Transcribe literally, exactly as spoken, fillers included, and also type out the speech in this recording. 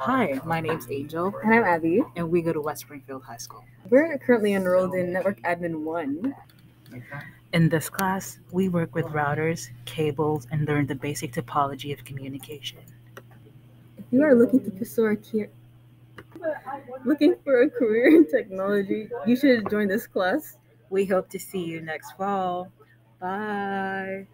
Hi, my name's Angel, And I'm Abby. and we go to West Springfield High School. We're currently enrolled in Network Admin one. In this class, we work with routers, cables, and learn the basic topology of communication. If you are looking to pursue a career, looking for a career in technology, you should join this class. We hope to see you next fall. Bye.